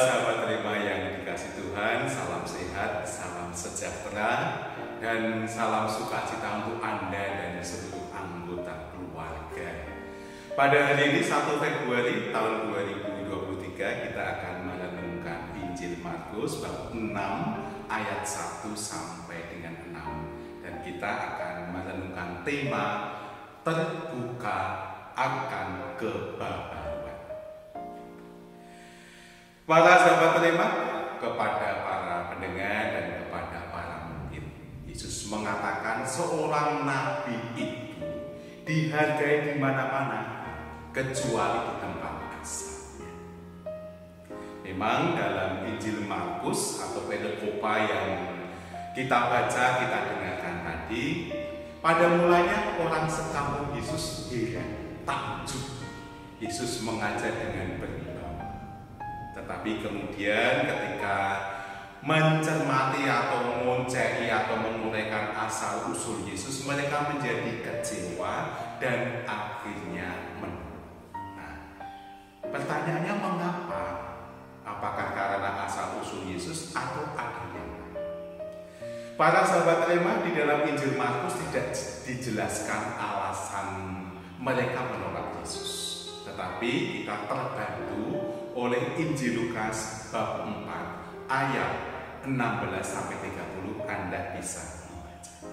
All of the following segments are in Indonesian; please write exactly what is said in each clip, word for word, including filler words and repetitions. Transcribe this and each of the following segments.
sahabat terima yang dikasih Tuhan, salam sehat, salam sejahtera, dan salam sukacita untuk Anda dan seluruh anggota keluarga. Pada hari ini satu Februari tahun dua ribu dua puluh tiga kita akan merenungkan Injil Markus bab enam ayat satu sampai dengan enam, dan kita akan merenungkan tema terbuka akan kebahagiaan. Para sahabat terima, kepada para pendengar dan kepada para murid, Yesus mengatakan seorang nabi itu dihargai di mana-mana kecuali di tempat asalnya. Memang dalam Injil Markus atau pericopa yang kita baca, kita dengarkan tadi, pada mulanya orang sekampung Yesus heran, takjub Yesus mengajar dengan berwibawa. Tetapi kemudian ketika mencermati atau mengoncei atau menguraikan asal usul Yesus, mereka menjadi kecewa dan akhirnya menolak. Nah, pertanyaannya mengapa? Apakah karena asal usul Yesus atau ada yang lain? Para sahabat terima, di dalam Injil Markus tidak dijelaskan alasan mereka menolak Yesus, tetapi kita terbantu oleh Injil Lukas bab empat ayat enam belas sampai tiga puluh. Anda bisa membacanya.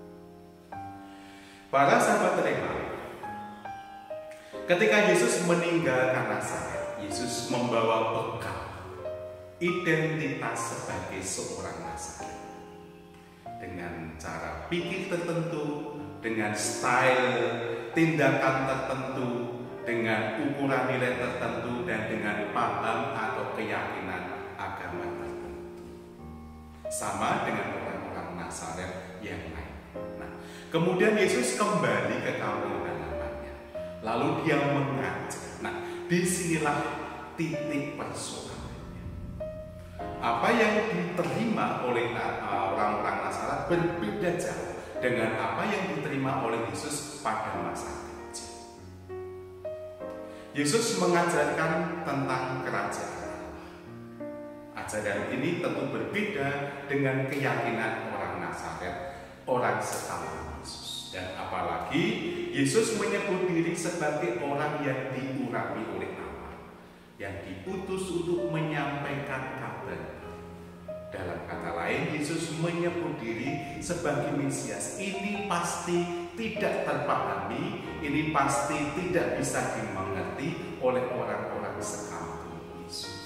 Para sahabat terima, ketika Yesus meninggalkan Nazaret, Yesus membawa bekal identitas sebagai seorang Nazaret, dengan cara pikir tertentu, dengan style tindakan tertentu, dengan ukuran nilai tertentu, dan dengan paham atau keyakinan agama tertentu, sama dengan orang-orang Nazaret yang lain. Nah, kemudian Yesus kembali ke kampung halamannya, lalu dia mengajar. Nah, disinilah titik persoalannya. Apa yang diterima oleh orang-orang Nazaret berbeda jauh dengan apa yang diterima oleh Yesus pada masa itu. Yesus mengajarkan tentang kerajaan. Ajaran ini tentu berbeda dengan keyakinan orang Nazaret, orang sekampung Yesus. Dan apalagi Yesus menyebut diri sebagai orang yang diurapi oleh Allah, yang diutus untuk menyampaikan kabar. Dalam kata lain, Yesus menyebut diri sebagai Mesias. Ini pasti tidak terpahami, ini pasti tidak bisa dimengerti oleh orang-orang sekampung Yesus.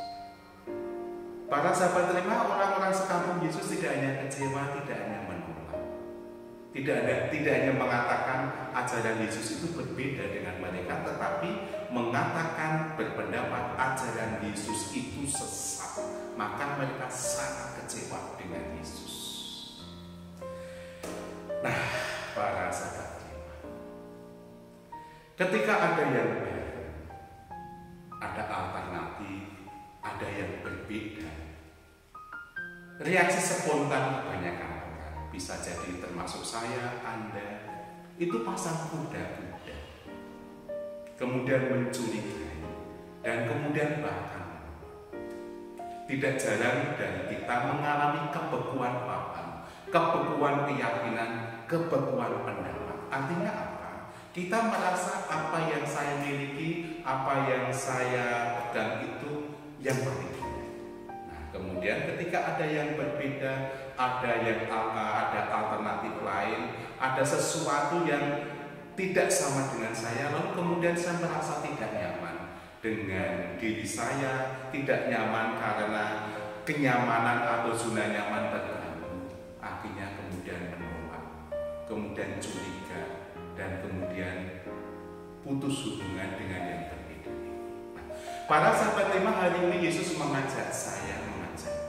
Para sahabat terima, orang-orang sekampung Yesus tidak hanya kecewa, tidak hanya menolak, tidak ada, tidak hanya mengatakan ajaran Yesus itu berbeda dengan mereka, tetapi mengatakan berpendapat ajaran Yesus itu sesat. Maka mereka sangat kecewa dengan Yesus. Nah, para sahabat terima, ketika ada yang baru, ada alternatif, ada yang berbeda, reaksi spontan kebanyakan orang, bisa jadi termasuk saya, Anda, itu pasang kuda-kuda, kemudian mencurigai, dan kemudian bahkan tidak jarang dari kita mengalami kebekuan paham, kebekuan keyakinan, kebekuan pendapat. Artinya apa? Kita merasa apa yang saya miliki, apa yang saya pegang itu yang paling benar. Nah, kemudian ketika ada yang berbeda, ada yang ada alternatif lain, ada sesuatu yang tidak sama dengan saya, lalu kemudian saya merasa tidak nyaman dengan diri saya, tidak nyaman karena kenyamanan atau zona nyaman terganggu. Akhirnya kemudian menolak, kemudian curiga, dan kemudian putus hubungan dengan yang berbeda. Nah, para sahabat terima, hari ini Yesus mengajak saya, mengajak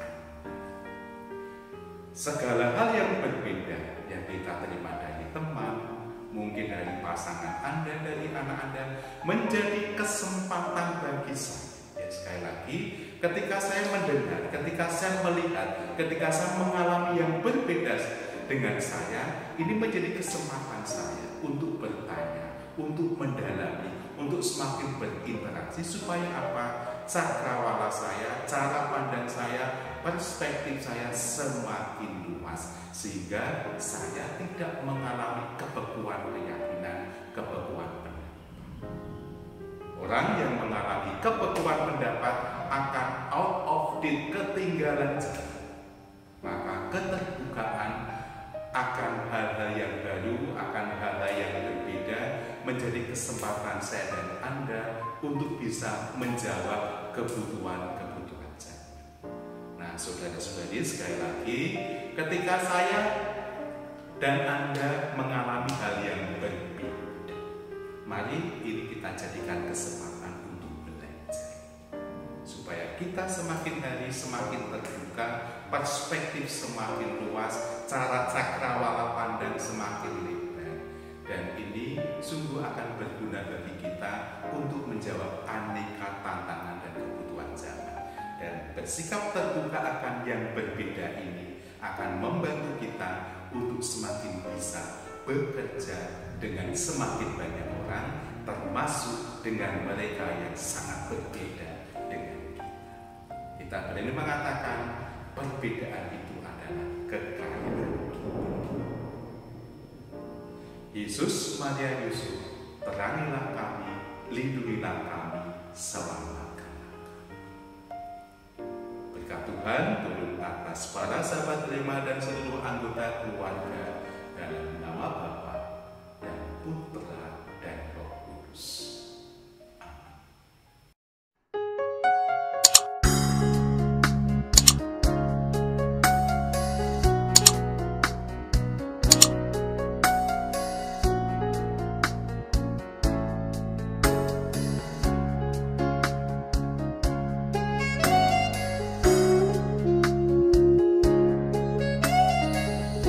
segala hal yang berbeda yang kita terima dari teman, mungkin dari pasangan Anda, dari anak Anda, menjadi kesempatan bagi saya. Ya, sekali lagi, ketika saya mendengar, ketika saya melihat, ketika saya mengalami yang berbeda dengan saya, ini menjadi kesempatan saya untuk bertanya, untuk mendalami, untuk semakin berinteraksi, supaya apa? cakrawala saya, cara pandang saya, perspektif saya semakin luas, sehingga saya tidak mengalami kebekuan keyakinan, kebekuan pendapat. Orang yang mengalami kebekuan pendapat akan out of date, ketinggalan zaman. Maka keterbukaan akan hal-hal yang baru, akan hal-hal yang berbeda menjadi kesempatan saya dan Anda untuk bisa menjawab kebutuhan-kebutuhan saya. Nah, saudara-saudari, sekali lagi, ketika saya dan Anda mengalami hal yang berbeda, mari ini kita jadikan kesempatan untuk belajar, supaya kita semakin hari semakin terbuka, perspektif semakin luas, cara cakrawala pandang semakin lebar, dan ini sungguh akan berguna bagi kita untuk menjawab aneka tantangan dan kebutuhan zaman. Dan bersikap terbuka akan yang berbeda ini akan membantu kita untuk semakin bisa bekerja dengan semakin banyak orang, termasuk dengan mereka yang sangat berbeda dengan kita. Kita berani mengatakan perbedaan itu adalah kekayaan. Yesus, Maria, Yusuf, terangilah kami, lindungilah kami selama kala. Berkat Tuhan turun atas para sahabat terima dan seluruh anggota keluarga, dalam nama Bapa dan Putra dan Roh Kudus.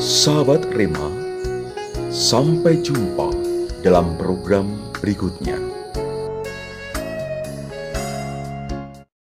Sahabat Rema, sampai jumpa dalam program berikutnya.